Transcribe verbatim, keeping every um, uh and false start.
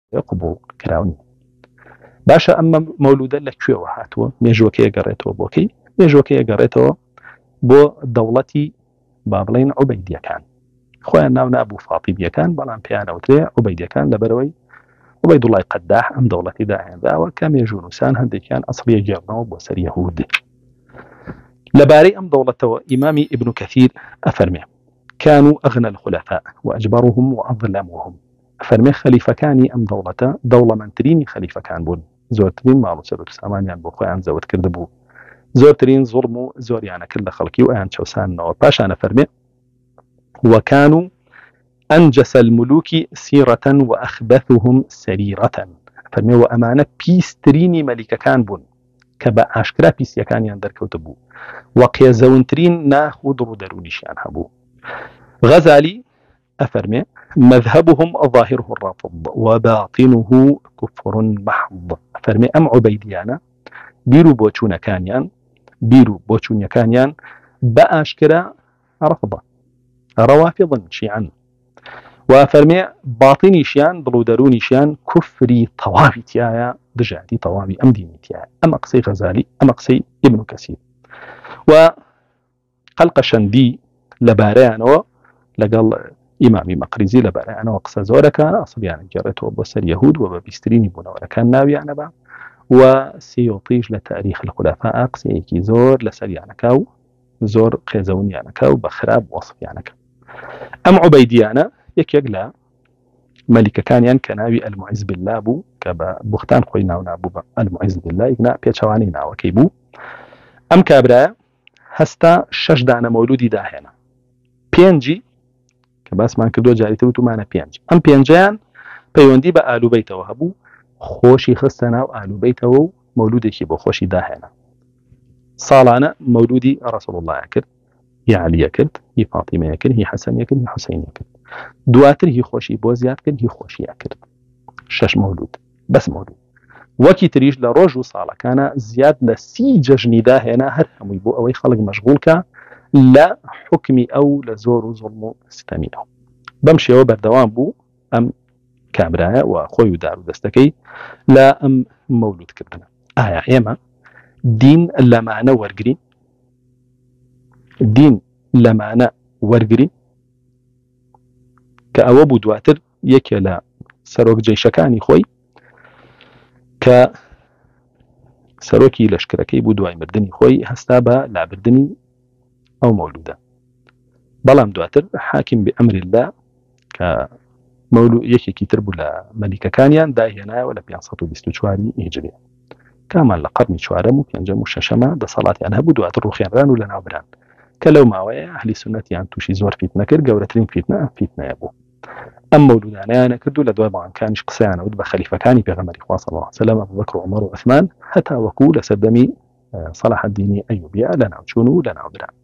قبول كراوني باشا. أما مولودا لكوي وهاتوه ميجوكي قريتوه بوكي ميجوكي قريتوه بو دولتي بابلين عبيدية كان خويا ناونا أبو فاطمية كان بلان بيانا وتري عبيدية كان لبروي عبيد الله قداح أم دولتي داعين ذا وكام يجونسان هندي كان أصلي جيرنا بوسر يهود لباري أم دولته إمامي ابن كثير أفرمي كانوا أغنى الخلفاء وأجبرهم وأظلمهم. أفرمي خليفة كاني أم دولته دولة من تريني خليفة كان بون زورترين مالو سبب سامان يعني بو خوان زود كردبو زورترين ظلمو زور يعني كل خلقي وأن شوسان نو باش أنا فرمي وكانوا أنجس الملوك سيرة وأخبثهم سريرة. فرمي وأمانة بيستريني ملكة كان بون كبا عشكرا بيسيا كان يندر كوتبو وقيا زونترين ناخذ درونيش يعني هبو. غزالي أفرمي مذهبهم ظاهره الرافض وباطنه كفر محض. أفرمي أم عبيديانا بيرو بوچونا كانيان بيرو بوچونيا كانيان بأشكرا رفضة روافضا شيعا. وفرمي باطني شيان ضلو دروني شيان كفري طوابي تيايا دجاتي طوابي أم ديني تيايا. أم أقصي غزالي أم أقصي ابن كثير وقلق شندي لباريانو لقال إمامي مقريزي لباريانو وقصة زورة كان أصل يعني جريته بوسر يهود وببيستريني بونا ولا كان ناوي يعني با وسيطيج لتاريخ الخلفاء أقصي كي زور لسر يعني كاو زور قيزون يعني كاو بخراب وصف يعني كاو. أم عبيديانا يك يقلا ملكة كان ين كناوي المعز بالله بو كبا بختان خوينا ونابو المعز بالله يقنا بيتشوانينا وكيبو. أم كابرا هستا شش دانا مولودي داهنا بينجي كباس ما كردو جاريته وتو معنا بينجي. أم بينجيان بيوندي بآلو بيته وهبو خوشي خستنا وآلو بيته مولودي كيبو خوشي داهنا صالانا مولودي رسول الله يكرد هي علي يكرد هي فاطمة يكرد هي حسن يكرد هي حسين يكرد دواتر هي خوشي بوزيات كرد هي خوشي يكرد شش مولود بس مولود وكي تريج لروج وصالة كان زياد لسي ججني داهنا هر همي بو أوي خلق مشغول كا لا حكمي أو لزور وظلم ستامينه بمشي وبردوان بو أم كامرايا وخوي دارو دستكي لا أم مولود كردنا آية إيما دين لمعنى ورقرين دين لمعنى ورقرين كأوابو دواتر يكي لا سروك جيشكاني خوي ك سروكي لشكركي بو دواي مردني خوي هستابا لا بردني أو مولودة بلام دواتر حاكم بأمر الله ك مولو يكي كتربو لملكة كانيان داهينا ولا بيانسطو بيستو شواري هجريا كامل لقرني شوارمو بيانجمو ششما دا صلاة يعني هبو دواتر روخيان ران ولا نابران كلو ماوية أهلي سنة يعني توشي زور فيتنا كر قورترين فيتنا فيتنا يابو. أم مولودانا أنا كردو لدواء بعن كانش قصيانا ودبا خليفة كاني بغمر إخوة صلى الله عليه وسلم أبو بكر وعمر وعثمان حتى وكول سدمي صلاح الدين أيوبيا لنا وشونو لنا عبران.